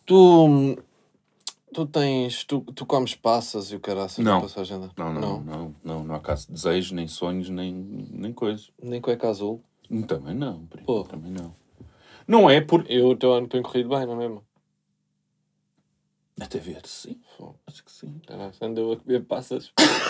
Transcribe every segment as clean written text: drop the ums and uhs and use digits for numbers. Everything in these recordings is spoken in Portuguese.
Tu comes passas e o caraças Não. na passagem da... Não há caso de desejos, nem sonhos, nem coisas. Nem cueca azul? Também não, primo. Pô. Também não. Não é por... Eu o teu ano tenho corrido bem, não é mesmo? Até ver, sim. Acho que sim. Caraca, andou a comer passas.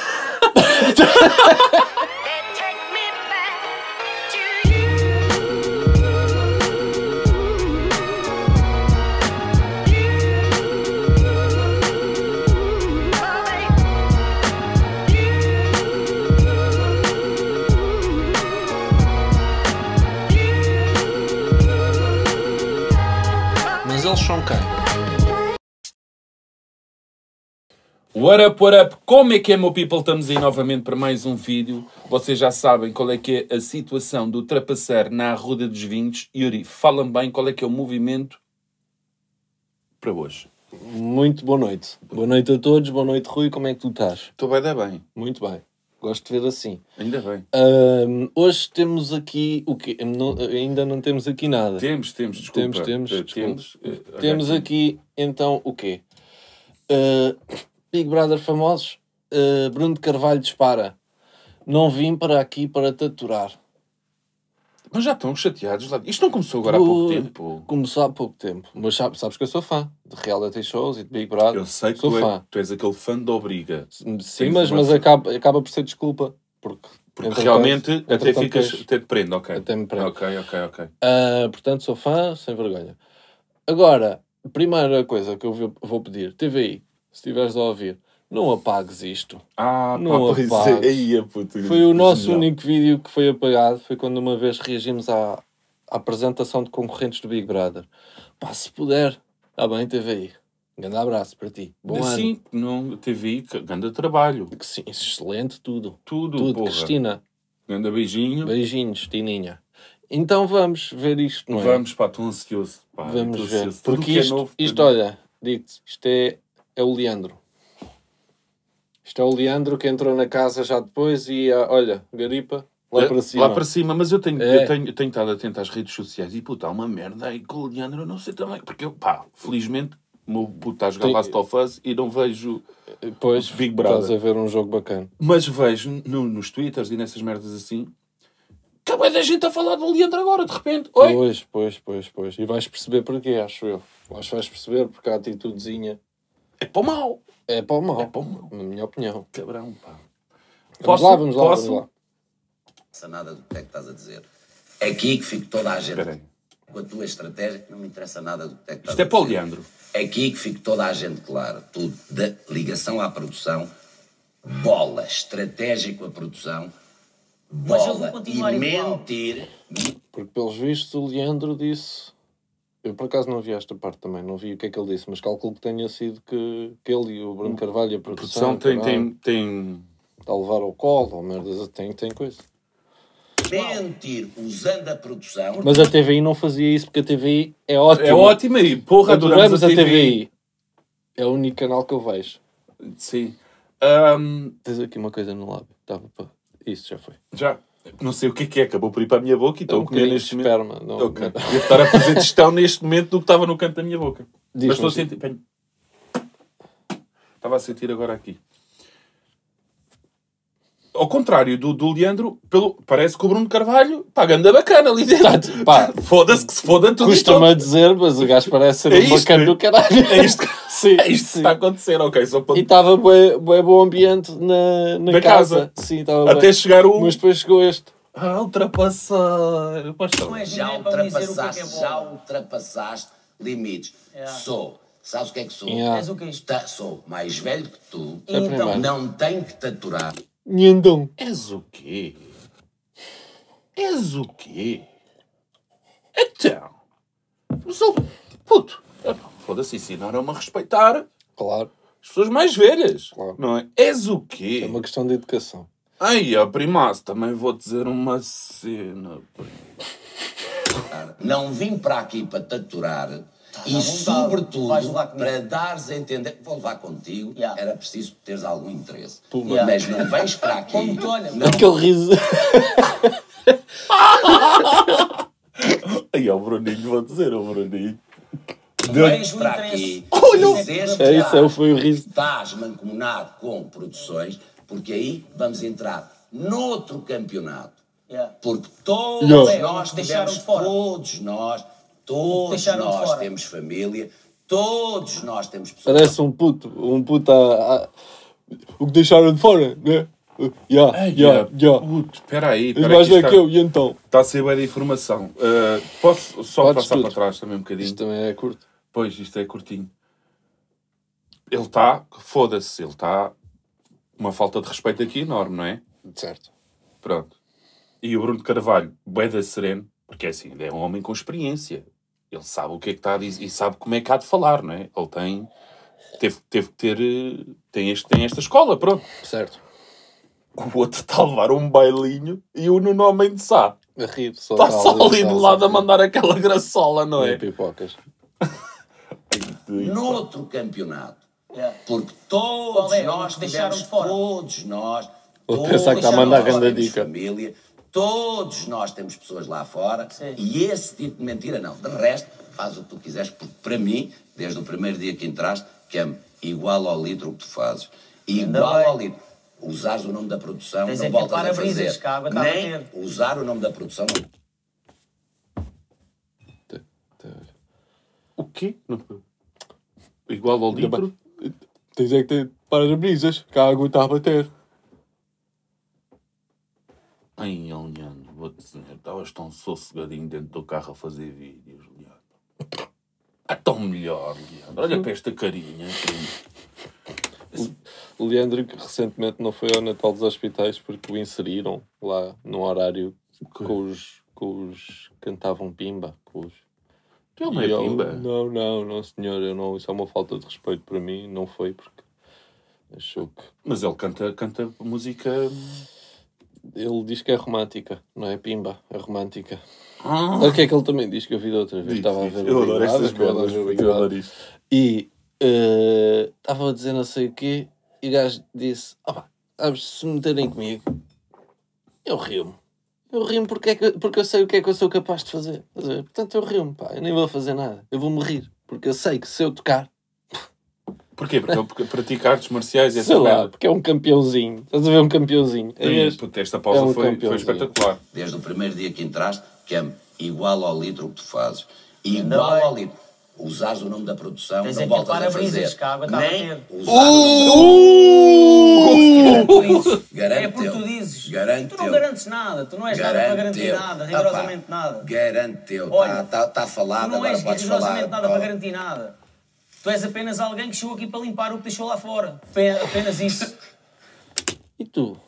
Mas eles são quem? What up? Como é que é, meu people? Estamos aí novamente para mais um vídeo. Vocês já sabem qual é que é a situação do trapaceiro na Arruda dos Vinhos. Yuri, fala-me bem qual é que é o movimento para hoje. Muito boa noite. Boa noite a todos. Boa noite, Rui. Como é que tu estás? Estou bem, bem. Muito bem. Gosto de ver assim. Ainda bem. Hoje temos aqui o quê? Ainda não temos aqui nada. Temos, desculpa. Temos aqui, então, o quê? Big Brother famosos. Bruno de Carvalho dispara. Não vim para aqui para te aturar. Mas já estão chateados lá. Isto não começou agora há pouco tempo. Começou há pouco tempo. Mas sabes que eu sou fã de reality shows e de Big Brother. Eu sei que sou fã. tu és aquele fã da obriga. Sim, mas acaba por ser desculpa. Porque realmente até te prende, ok. Até me prende. Ok. Portanto, sou fã, sem vergonha. Agora, a primeira coisa que eu vou pedir, TVI, se estiveres a ouvir, não apagues isto. Não apagues. Foi o nosso único vídeo que foi apagado. Foi quando uma vez reagimos à apresentação de concorrentes do Big Brother. Pá, se puder, está bem, TVI. Um grande abraço para ti. Bom ano. Sim, não, TVI, grande trabalho. Sim, excelente tudo. Tudo, porra. Cristina. Grande beijinho. Beijinhos, Tininha. Então vamos ver isto, não é? Vamos, pá, estou ansioso. Pá, vamos ver. Ansioso. Porque isto, olha, digo-te, isto é o Leandro. Isto é o Leandro que entrou na casa já depois e, olha, garipa, lá para cima. Lá para cima, mas eu tenho estado atento às redes sociais e, puta, há uma merda aí com o Leandro, eu não sei também. Porque eu, pá, felizmente, o meu puto está a jogar Last of Us e não vejo Big Brother. Estás a ver um jogo bacana. Mas vejo nos Twitters e nessas merdas assim, acabei da gente a falar do Leandro agora, de repente. Oi? Pois. E vais perceber porquê, acho eu. Acho que vais perceber porque a atitudezinha... É para o mal. É para o mal, na minha opinião. Cabrão, pá. Vamos lá. Não interessa nada do que é que estás a dizer. É aqui que fica toda a gente. Com a tua estratégia, que não me interessa nada do que é que estás a dizer. Isto é para o Leandro. É aqui que fica toda a gente claro. Tudo, da ligação à produção, bola, estratégia com a produção, bola e mentir. Porque, pelos vistos, o Leandro disse... Eu, por acaso, não vi esta parte também. Não vi o que é que ele disse. Mas calculo que tenha sido que ele e o Bruno Carvalho e a produção... tem... Está a levar ao colo, ou merdas, tem coisa. Mentir usando a produção. Mas a TVI não fazia isso, porque a TVI é ótima. É ótima e, porra, adoramos a TVI. É o único canal que eu vejo. Sim. Tens aqui uma coisa no lábio. Isso já foi. Já. Não sei o que é. Acabou por ir para a minha boca e estou a comer neste esperma. momento. Não, okay. Devo estar a fazer digestão neste momento do que estava no canto da minha boca. Mas estou a sentir... Estava a sentir agora aqui. Ao contrário do Leandro, parece que o Bruno Carvalho está ganda bacana ali dentro. Foda-se que se foda tudo. Custa-me a dizer, mas o gajo parece ser um bacana do caralho. É isto que está a acontecer, ok. Só para... E estava bem bom ambiente na casa. Sim, estava até chegar o... Mas depois chegou este. Ultrapassar. Já ultrapassaste limites. Sabes o que é que sou? És o que Sou mais velho que tu. Então não tenho que te aturar. Nhandão. És o quê? Então. Puto. Foda-se, ensinaram-me a respeitar. Claro. As pessoas mais velhas. Claro. Não é? És o quê? É uma questão de educação. Ai, a primaço, também vou dizer uma cena. Não vim para aqui para te aturar. E sobretudo, para dares a entender, vou levar contigo, era preciso teres algum interesse. Mas não vens para aqui. Aquele riso. Aí, o Bruninho, vou dizer, o Bruninho. vens para aqui dizes que foi o riso. estás mancomunado com produções, porque aí vamos entrar noutro campeonato. Porque todos nós tivemos, todos nós temos família, todos nós temos pessoas. Parece um puto o que deixaram de fora, né? Puto, espera aí. Mais é que eu, e então? Está a ser bem de informação. Posso só passar para trás também um bocadinho? Isto também é curto. Pois, isto é curtinho. Ele está, foda-se, ele está uma falta de respeito aqui enorme, não é? Certo. Pronto. E o Bruno de Carvalho, bué da sereno, porque é assim, ele é um homem com experiência. Ele sabe o que é que está a dizer e sabe como é que há de falar, não é? Ele teve que ter, tem esta escola, pronto. Certo. O outro está a levar um bailinho e o Nuno Homem de Sá A rir, está só ali do lado a mandar aquela graçola, não é? Pipocas. Noutro campeonato. Porque todos nós tivemos, todos nós pensar que está a mandar grande dica. Família, todos nós temos pessoas lá fora. E esse tipo de mentira não. De resto, faz o que tu quiseres, porque para mim, desde o primeiro dia que entraste, que é igual ao litro o que tu fazes. Igual ao litro. Usares o nome da produção, não voltas a fazer. Nem usar o nome da produção. O quê? Igual ao litro? Tens é que ter para-brisas, que a água está a bater. Ai, Leandro, vou-te dizer, estavas tão sossegadinho dentro do carro a fazer vídeos, Leandro. É tão melhor, Leandro. Olha para esta carinha. O Leandro, que recentemente não foi ao Natal dos Hospitais porque o inseriram lá no horário com os que cantavam pimba. Ele não é pimba? Não, senhor. Isso é uma falta de respeito para mim. Não foi porque achou que... Mas ele canta música... Ele diz que é romântica, não é pimba, é romântica. O que é que ele também diz que eu vi da outra vez? Estava a ver eu adoro estas coisas, eu adoro isto. E estava a dizer não sei o quê e o gajo disse, se meterem comigo, eu rio-me. Eu rio-me porque eu sei o que é que eu sou capaz de fazer. Portanto, eu rio-me, pá. Eu nem vou fazer nada. Eu vou-me rir. Porque eu sei que se eu tocar... Porquê? Porque pratica artes marciais e sei lá, porque é um campeãozinho. Estás a ver um campeãozinho? Esta pausa foi espetacular. Desde o primeiro dia que entraste, que é igual ao litro o que tu fazes. Igual ao litro. Usares o nome da produção, não voltas a fazer. Nem usar É porque tu dizes. Tu não garantes nada. Tu não és nada para garantir nada. Rigorosamente nada. Garante-teu. Está falado, agora podes falar. Tu não és rigorosamente nada para garantir nada. Tu és apenas alguém que chegou aqui para limpar o que deixou lá fora. Apenas isso. E tu?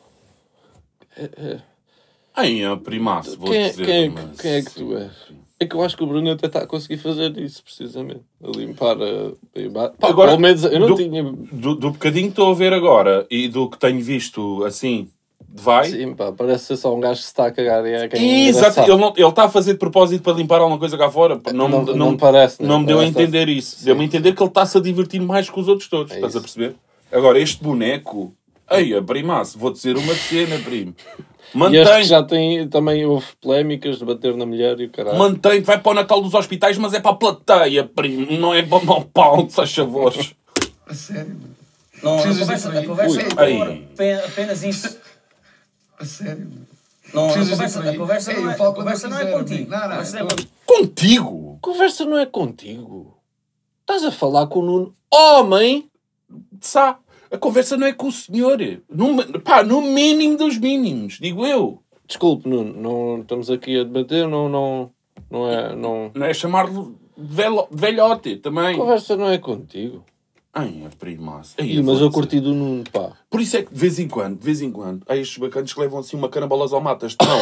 Primaço, vou dizer. Quem é que tu és? É que eu acho que o Bruno até está a conseguir fazer isso, precisamente. A limpar agora, pelo menos eu não tinha... Do bocadinho que estou a ver agora e do que tenho visto, assim, vai... Sim, pá, parece ser só um gajo que se está a cagar e é quem é exato, ele está a fazer de propósito para limpar alguma coisa cá fora. Não parece, não me deu a entender isso. Deu-me a entender que ele está-se a divertir mais que os outros todos. Estás a perceber? Agora, este boneco... primaço, vou dizer uma cena, primo. Mantém. E este que já tem, também houve polémicas de bater na mulher e o caralho. Mantém, vai para o Natal dos Hospitais, mas é para a plateia, primo. Não é para o palco, faz favores. A sério? Não, a conversa é apenas isso. A sério? Não, a conversa não é contigo. Contigo? A conversa não é contigo. Estás a falar com o Nuno Homem de Sá. A conversa não é com o senhor. No mínimo dos mínimos, digo eu. Desculpe, Nuno, não estamos aqui a debater, não é... Não é chamar-lhe velhote também. A conversa não é contigo. Primaço. Mas eu curti do Nuno, pá. Por isso é que de vez em quando, há estes bacanas que levam assim uma carambolas ao matas. Não.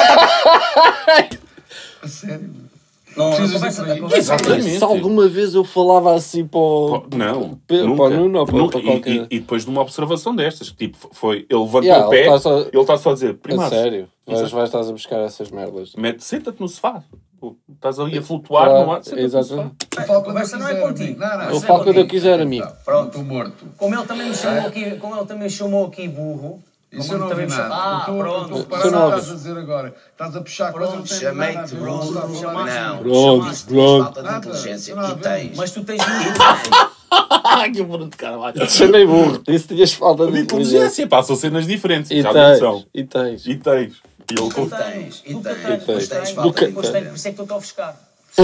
A sério? Não, exatamente. Se alguma vez eu falava assim para o... Não, para o Nuno ou para qualquer... E depois de uma observação destas, tipo, foi... Ele levantou o pé, ele está só a dizer... A sério? Vais estás a buscar essas merdas. Senta-te no sofá. Estás ali a flutuar no ar. Exatamente. A conversa não é contigo. Eu falo quando eu quiser, amigo. Pronto. Estou morto. Como ele também me chamou aqui burro... Isso eu não ouvi nada. Pronto. Estou a parar o que estás a dizer agora. Estás a puxar coisas, não tem nada a ver. Não, chamaste falta de inteligência. E tens. Mas tu tens Que o Bruno de Carvalho. Chamei burro. Disse que tinhas falta de inteligência. Pá, são cenas diferentes. E tens. E tens. E tens falta de inteligência. Por isso é que estou a ofuscar.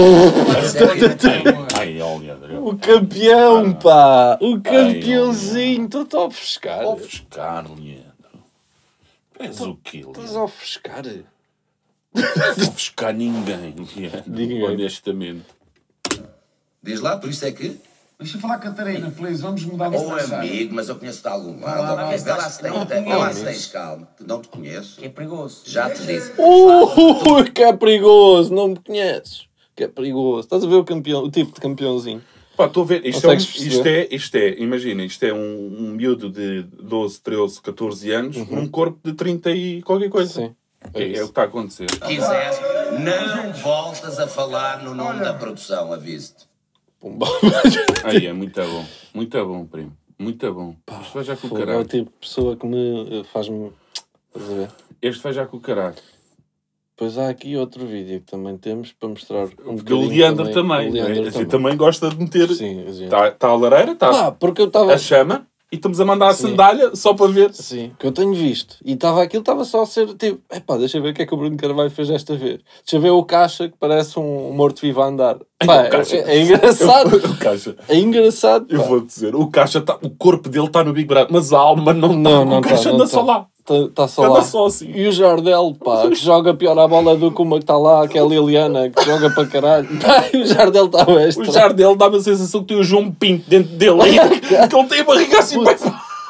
Ai, olha, o campeão, pá! O campeãozinho! Estou-te a ofuscar. Ofuscar, Leandro. És o quê, Leandro? Estás a ofuscar? Não ofuscar ninguém, Leandro. Honestamente. Diz lá, por isso é que... Deixa eu falar, Catarina, please. Vamos mudar de amigo, mas eu conheço-te de algum lado. Vê lá se tens calma. Não te conheço. É perigoso. Já te disse. Que é perigoso! Não me conheces. Que é perigoso. Estás a ver o tipo de campeãozinho? Pá, estou a ver. Imagina, isto é um miúdo de 12, 13, 14 anos num corpo de 30 e qualquer coisa. Sim. É o que está a acontecer. Se quiseres, não voltas a falar no nome da produção, aviso-te. Aí é muito bom. Muito bom, primo. Muito bom. Este vai já com o caralho. É o tipo de pessoa que me faz-me... Estás a ver? Este vai já com o caralho. Pois há aqui outro vídeo que também temos para mostrar um porque o Leandro também. A gente também gosta de meter. Sim, está a lareira, está porque eu estava... a chama e estamos a mandar a sandália só para ver. Sim, que eu tenho visto. E estava só a ser tipo, deixa eu ver o que é que o Bruno Carvalho fez desta vez. Deixa eu ver o Caixa que parece um morto-vivo a andar. Pá, é engraçado. O Caixa. É engraçado. Pá. Eu vou dizer, o Caixa o corpo dele está no Big Brother, mas a alma não. O Caixa anda só lá. Está só lá. Só assim. E o Jardel, pá, que joga pior a bola do que uma que está lá, que é a Liliana, que joga para caralho. O Jardel está extra. O Jardel dá-me a sensação que tem o João Pinto dentro dele. Que ele tem a barriga assim para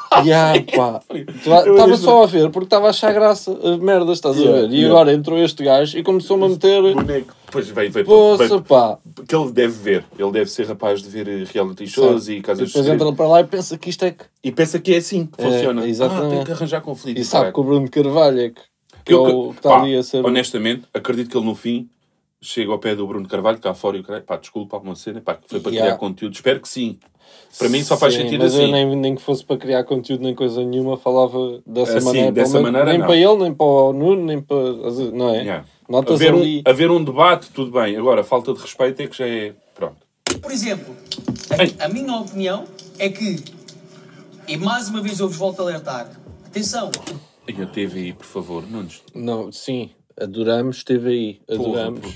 estava só a ver porque estava a achar graça merdas, estás a ver? E agora entrou este gajo e começou-me a meter boneco. Depois veio pá. Que ele deve ver, ele deve ser rapaz de ver reality shows e casas de depois entra para lá e pensa que isto é que... E pensa que é assim que funciona. Exatamente. Tem que arranjar conflito. E sabe que o Bruno Carvalho é que está ali a ser... Honestamente, acredito que ele no fim chega ao pé do Bruno Carvalho, cá fora e o caralho, pá, desculpa, uma cena, pá, que foi para criar conteúdo. Espero que sim. Para mim só faz sentido mas assim. Mas eu nem que fosse para criar conteúdo nem coisa nenhuma, falava dessa maneira. Dessa maneira nem não. para ele, nem para o Nuno, nem para... Não é? Yeah. Haver um debate, tudo bem. Agora, falta de respeito é que já é... Pronto. Por exemplo, a minha opinião é que, e mais uma vez eu vos volto a alertar, atenção. E a TVI, por favor, não nos... Não, sim, adoramos TVI. Adoramos.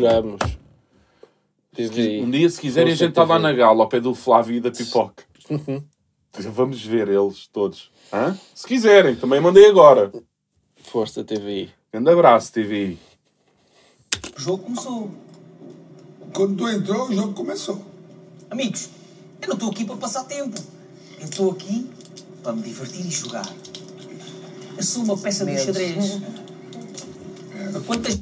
TVI. Um dia, se quiserem, a gente está lá na Gala, ao pé do Flávio e da Pipoca. Vamos ver eles todos. Hã? Se quiserem, também mandei agora. Força TVI. Grande abraço, TVI. O jogo começou. Quando tu entrou, o jogo começou. Amigos, eu não estou aqui para passar tempo. Eu estou aqui para me divertir e jogar. Eu sou uma peça de xadrez. Quantas...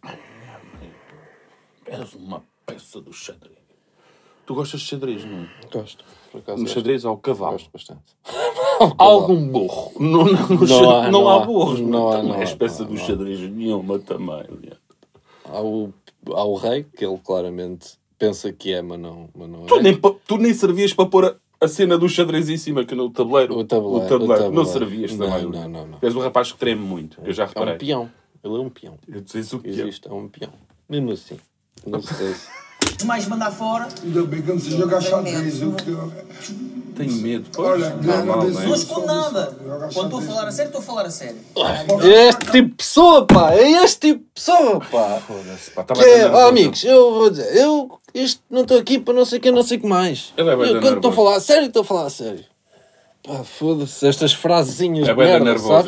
És uma peça do xadrez. Tu gostas de xadrez, não? Gosto. Por acaso no xadrez ao cavalo. Gosto bastante. Há algum burro? Não há burros. Não és peça do xadrez nenhuma também, Leandro. Há o rei, que ele claramente pensa que é, mas não é. Tu nem servias para pôr a cena do xadrez em cima, que no tabuleiro. O tabuleiro. Não servias também. Não. És um rapaz que treme muito, eu já reparei. É um peão. Ele é um peão. Existe, é um peão. Mesmo assim. Não sei se... mais mandar fora. Ainda bem que eu não sei jogar xadrez. Tenho medo. Olha, não escondo nada. Quando estou a falar a sério, estou a falar a sério. É este tipo de pessoa, pá. É este tipo de pessoa, pá. Foda-se, pá. Amigos, eu vou dizer, isto não estou aqui para não sei o que, não sei o que mais. Quando estou a falar a sério, estou a falar a sério. Pá, foda-se, estas frasezinhas de merda, sabes?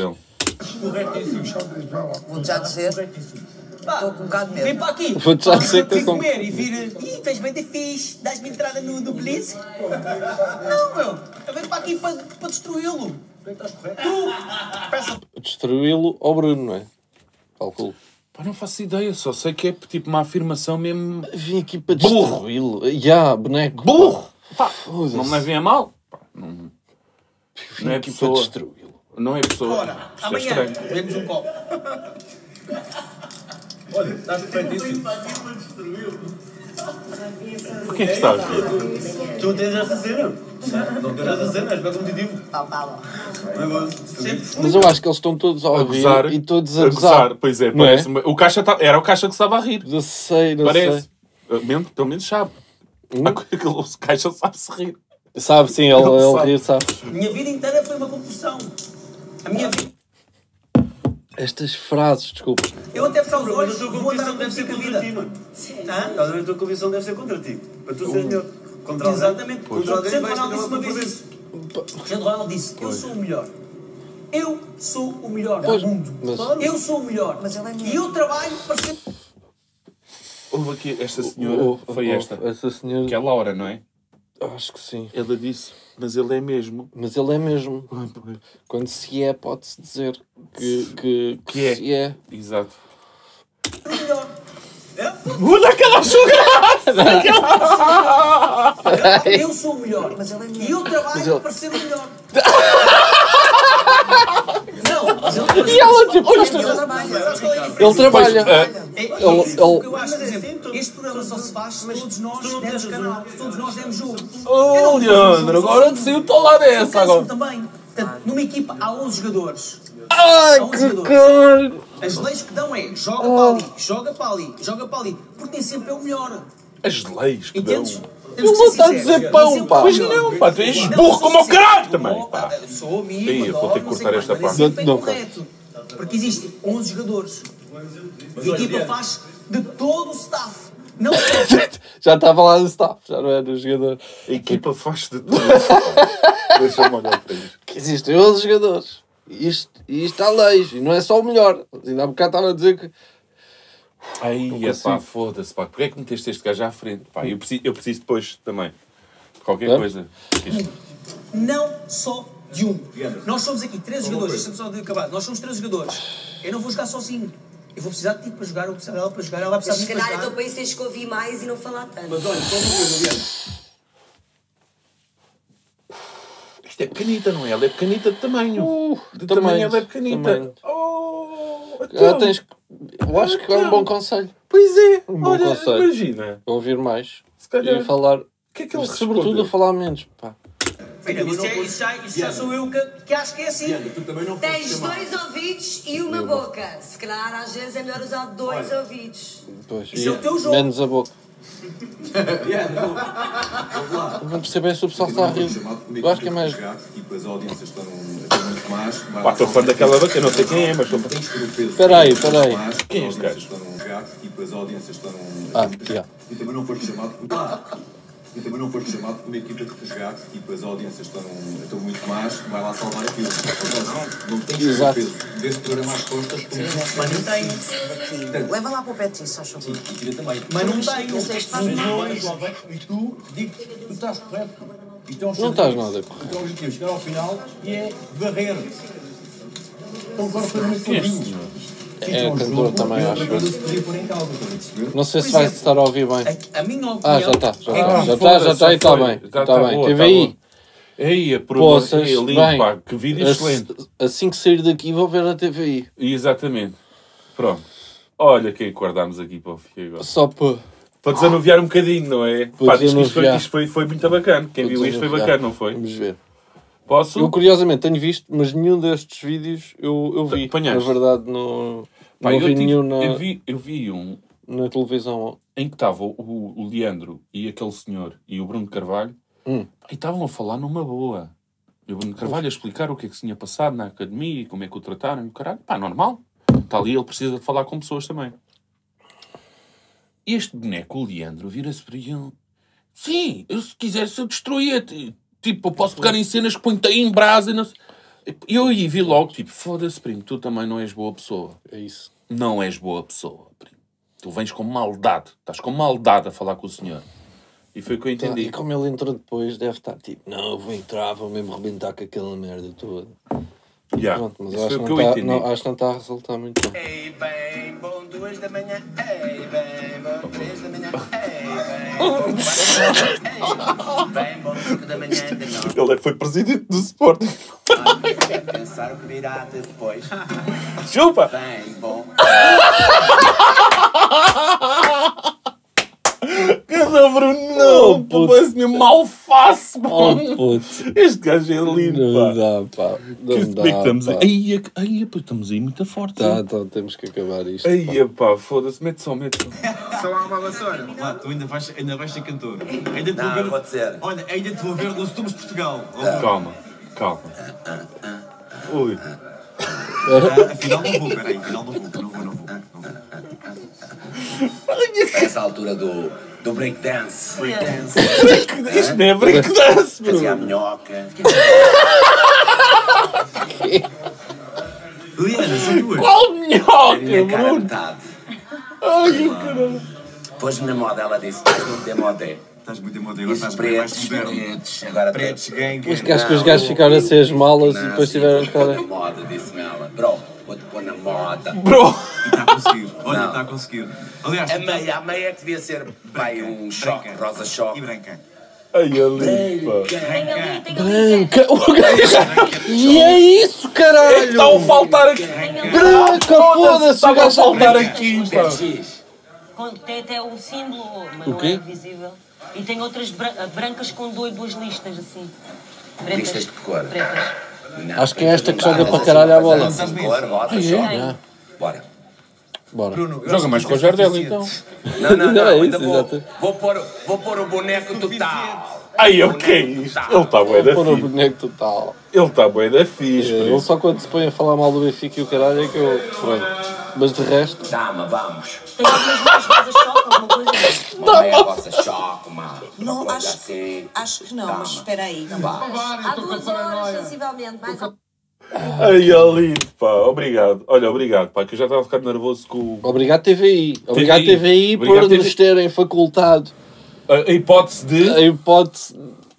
Vou já dizer. Estou com um bocado de medo. Vem para aqui. Vou já dizer que estou com comer e vir. Ih, tens bem de fixe. Dás-me entrada no Blitz. Não, meu. Eu venho para aqui para destruí-lo. Tu. Destruí-lo ao Bruno, não é? Calculo. Pá, não faço ideia. Só sei que é tipo uma afirmação mesmo... Vim aqui para destruí-lo. Boneco. Burro! Pá, não me levem a mal. Pá, não é aqui pessoa. para destruí-lo. Não é pessoa. Ora, amanhã bebemos um copo. Olha, estás perfeitíssimo. O que é que está a ver? Tu tens essa cena. Não tens essa cena, és bem competitivo. Tá bom. Mas eu acho que eles estão todos a ouvir e todos a gozar. Pois é, não parece. O Caixa era o Caixa que estava a rir. Não sei, não Parece. sei. Pelo menos sabe. Aquele Caixa sabe-se rir. Sabe, sim, ele rir, sabe. A minha vida inteira foi uma competição. A minha vida... Estas frases, desculpa. Eu até fechar os olhos, Mas a tua vou andar competição a deve ser competir contra com a ti, vida. mano. A tua competição deve ser contra ti. Para tu seres melhor. Contra alguém. Exatamente. O Cristiano Ronaldo disse uma vez isso. O Cristiano Ronaldo disse, eu sou o melhor. Eu sou o melhor do mundo. Eu sou o melhor. Mas ele é E eu trabalho para ser... Houve aqui esta senhora, foi esta. Essa senhora... Que é a Laura, não é? Acho que sim. Ela disse, mas ele é mesmo. Mas ele é mesmo. Quando se é, pode-se dizer que é. se é. Exato. o melhor. Muda aquela Eu sou o melhor. Mas ele é E eu trabalho ele- para ser o melhor. Não, mas E ela, tipo, ele trabalha. O que eu acho, por exemplo, este programa só se faz se todos nós demos canal, se todos nós demos jogo. Oh, Leandro, agora saiu-te lá dessa agora. Também. Portanto, numa equipa há 11 jogadores. Ai, Há 11 que jogadores. caralho! As leis que dão é joga para ali, joga para ali, joga para ali. Porque nem sempre é o melhor. As leis que dão. Entendes? Ele não está a dizer pão, pá. Pois não, pá, tu és burro como o caralho também, pá. Sou amigo, Ih, eu vou ter que cortar esta parte. Não, Não, correto. Porque existem 11 jogadores. A equipa faz de todo o staff. Não Já estava lá no staff, já não era jogador. A equipa faz de tudo. Deixa-me olhar para isto. Que existem 11 jogadores. E isto há leis. E não é só o melhor. Ainda há bocado estava a dizer que... Ai, é pá, foda-se, pá. Porquê é que meteste este gajo à frente? Pá, eu preciso depois também. Qualquer coisa. Não só de um. Nós somos aqui 13 jogadores. Deixa-me só de acabar. Nós somos 13 jogadores. Eu não vou jogar sozinho. Eu vou precisar de ti para jogar, eu vou precisar dela para jogar, ela vai precisar Se de mim para calhar jogar. então para isso tens que ouvir mais e não falar tanto. Mas olha, só uma coisa, Leandro. Isto é pequenita, não é? Ela é pequenita de tamanho. De tamanho ela é pequenita. Tamanho. Oh, Já então. tens... Eu acho que é um bom conselho. Pois é. Um bom Olha, conselho. imagina. Ouvir mais. Se calhar. E falar... O que é que ele Sobretudo responde? a falar menos, pá. Filha, isso já sou eu que acho que é assim. Tu também não Tens 2 ouvidos e uma boca. Se calhar às vezes é melhor usar 2 ouvidos. Pois, Isso é o teu jogo. menos a boca. Eu não percebo se o pessoal está a rir. Eu acho que é mais... Pá, estou fã daquela vaca, não sei quem é, mas estou fã. Espera aí. Quem é este gajo? Já. E também não foste chamado por uma equipa de resgate, tipo, as audiências estão muito más, vai lá salvar aquilo. Não tens Exato. peso. Desde que programa às costas, como Mas não tenho. Leva lá para o pet, só favor. e tira também. Mas não tenho. E tu, digo-te, tu estás correto. Isto é um Não estás nada. Então o objetivo é chegar ao final e é varrer. Então agora foi muito sozinho. É cantor também, acho. Não sei se vai estar a ouvir bem. A minha opinião... Ah, já está e está bem. Já Está bem. boa, TVI. Ei, a Poças, produção é bem. lindo, pá. Que vídeo excelente. Assim que sair daqui vou ver a TVI. Exatamente. Pronto. Olha quem guardámos aqui para o fim agora. Só para... Para desanuviar um bocadinho, não é? Para Pá, diz que desanuviar. isto foi muito bacana. Quem viu isto foi bacana, não foi? Vamos ver. Posso? Eu curiosamente tenho visto, mas nenhum destes vídeos eu vi. Apanhaste? Na verdade, não Pá, vi nenhum eu vi um na televisão. em que estava o Leandro e aquele senhor e o Bruno Carvalho e estavam a falar numa boa. E o Bruno Carvalho a explicar o que é que se tinha passado na academia e como é que o trataram e o caralho. Pá, normal. Está ali, ele precisa de falar com pessoas também. Este boneco, o Leandro, vira-se para ele. Sim, eu se quisesse eu destruía-te. Tipo, eu posso pegar em cenas que põe-te aí em brasa e não sei. E eu aí vi logo, tipo, foda-se, primo, tu também não és boa pessoa. É isso. Não és boa pessoa, primo. Tu vens com maldade. Estás com maldade a falar com o senhor. E foi o que eu entendi. E como ele entrou depois, deve estar tipo, não, eu vou entrar, vou mesmo rebentar com aquela merda toda. Yeah. Pronto, mas Isso acho foi que, o que eu entendi. acho que não está a resultar muito bem. Ei, bem, bom 2 da manhã. Ei, bem, bom 3 da manhã. Ei, bem, bom 5 da manhã de novo. Ele foi presidente do Sporting. Pensar o que virá depois. Chupa! Bem, bom. Cada Bruno! Não, pô, parece mesmo malface, pô. Puto. Este gajo é lindo, Não pá. dá, pá. Não Como dá, é que estamos pá. aí? Aí, pá, estamos aí muito forte. Tá, então temos que acabar isto. Aí, pá, foda-se, mete só. Só há uma vassoura. Lá, tu ainda vais ser cantor. Ainda te vou ver. Pode ser. Olha, ainda te vou ver nos Tubos de Portugal. Calma. Ui. Afinal não vou, peraí. Afinal não vou. Essa altura do breakdance. Isto não é breakdance, bro. Fazia a minhoca. Liana, são duas. Qual A minhoca, minha cara Bruno? metade. Ai, que caralho. Pôs-me na moda, ela disse, estás muito de modé. Estás muito em moda, agora Disse estás bem mais pretos, moderno. pretos, agora Pretos, gangue. Os gajos que os gajos ficaram a ser as malas e depois tiveram que estar. Na moda, disse-me ela. Bro, vou-te pôr na moda. Bro. E está a conseguir. Olha, Não. está a conseguir. Aliás, A meia é que devia ser, pai, um choque, rosa choque. E branca. Ai, ali, pá. Branca! O gajo. E é isso, caralho! Está a faltar aqui. Branca, foda-se! O Estava a gajo faltar aqui, pá. X. Tem até o símbolo, mas O não quê? é visível. E tem outras brancas com duas listas, assim. Pretas. Listas de cor. Pretas. Não, Acho que é esta que joga para caralho a bola. Assim, cor, rosa, choque. Bora. Bora. Joga mais com o Jardel, então. Não, É ainda isso, vou exato. pôr o boneco total. Ai, o que é isto? Ele está bué da Pôr o fixe. boneco total. Ele está bué da fixe. por Ele isso. só quando se põe a falar mal do Benfica e o caralho é que eu. Pronto. Mas de resto. Dama, vamos. Tem algumas mais rosas choque, alguma coisa assim. Mamãe, a vossa choque, uma Não, coisa acho, assim. acho que não, Dama. mas espera aí. Há 2 horas, sensivelmente. Mais Ai, ali, pá. Obrigado. Olha, obrigado, pá, que eu já estava a ficar nervoso com o... Obrigado, TVI. Obrigado, TVI, por Obrigado, nos terem facultado A hipótese de... a hipótese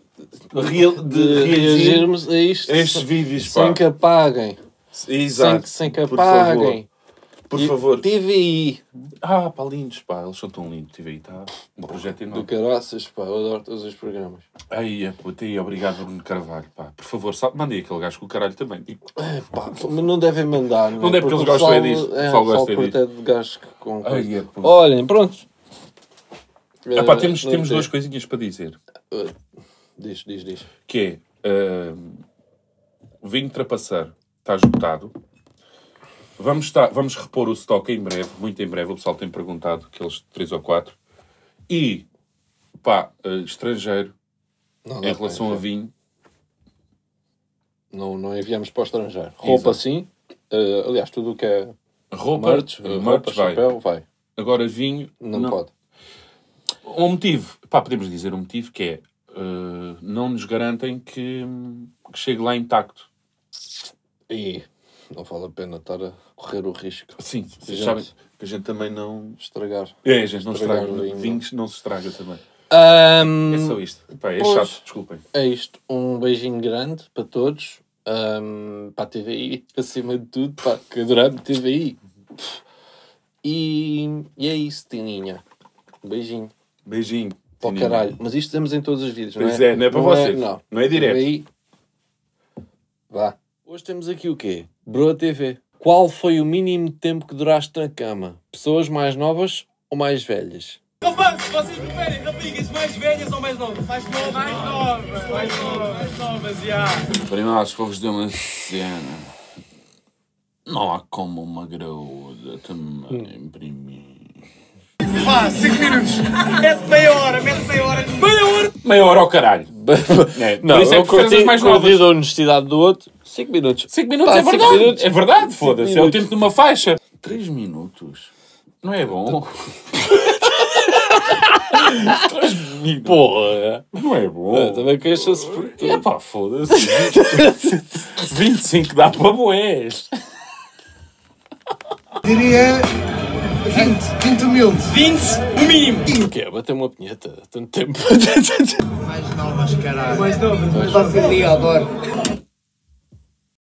de reagir reagirmos a isto a estes vídeos, pá. sem que apaguem. Exato. Sem que Por apaguem. Por favor. TVI. Ah, pá, lindos, pá. Eles são tão lindos. TVI está um projeto Do enorme. caraças, pá. Eu adoro todos os programas. Ai, puta, aí, obrigado, Bruno Carvalho, pá. Por favor, mandei aquele gajo com o caralho também. E... Pá, mas não devem mandar. Não deve, porque eles gostam é disto. O pessoal gosta é disto. curte de gajos com Ai, coisa. é, pô. Olhem, pronto. Epá, temos Não duas sei. coisinhas para dizer. Diz. Que é... o vinho trapaceiro está esgotado. Vamos repor o estoque em breve, muito em breve. O pessoal tem perguntado, aqueles 3 ou 4. E, pá, estrangeiro, Não dá em relação para a vinho... Não enviamos para o estrangeiro. Roupa, sim. Aliás, tudo o que é Roupa, merch, roupa, vai. chapéu, vai. Agora vinho... Não pode. Um motivo, pá, podemos dizer um motivo que é... não nos garantem que chegue lá intacto. E não vale a pena estar a correr o risco. Sim, vocês Gente. sabem que a gente também não... Estragar. É, a gente não Estragar estraga. o vinho. Vinhos não se estraga também. Ahm, É só isto. Pá, é pois. chato, desculpem. É isto. Um beijinho grande para todos. Para a TVI, acima de tudo. Pá, que adoramos TVI. E é isso, Tininha. Um beijinho. Beijinho. Para o Tininha. caralho. Mas isto temos em todos os vídeos, não é? Pois é, não é para vocês. Não. Não é direto. TVI. Vá. Hoje temos aqui o quê? Broa TV. Qual foi o mínimo tempo que duraste na cama? Pessoas mais novas ou mais velhas? Se vocês preferem raparigas mais velhas ou mais novas? Mais novas. Mais novas, já. Primeiro acho que vou-vos dizer uma cena. Não há como uma graúda também para mim. Vá, 5 minutos. Mete meia hora. Meia hora. Meia hora ao caralho. É, Não, por isso é eu que preferes as mais curti novas. da honestidade do outro. 5 minutos. 5 minutos Pá, é verdade. 5 minutos. É verdade, foda-se. É o minutos. tempo de uma faixa. 3 minutos. Não é bom? Porra. Não é bom. Também queixa-se por tudo. É pá, foda-se. 25 dá para boés. Diria 20 humilde. 20, o mínimo. O quê? Bater uma punheta. Tanto tempo. Mais novas, caralho. Mais novas. Adoro.